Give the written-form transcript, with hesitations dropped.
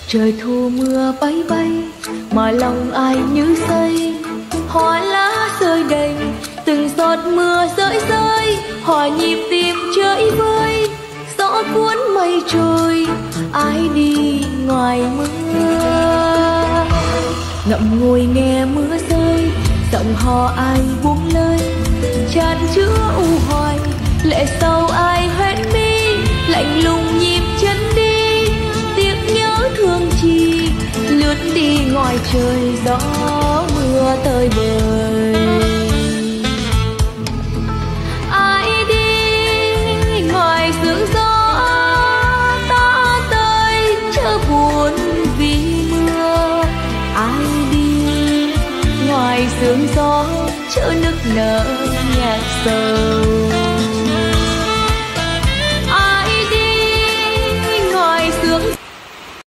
Trời thu mưa bay bay mà lòng ai như say, hoa lá rơi đầy từng giọt mưa rơi rơi, hòa nhịp tim chơi vơi, gió cuốn mây trôi ai đi ngoài mưa. Ngậm ngùi nghe mưa rơi, giọng hò ai buông lời, tràn chứa u hoài lệ sầu ai hoen mi, lạnh lùng nhịp chân đi tiếc nhớ thương chi, lướt đi ngoài trời gió mưa tơi bời. Ai đi ngoài sương gió ta tới chớ buồn vì mưa, ai đi ngoài sương gió chớ nức nở nhạt sầu.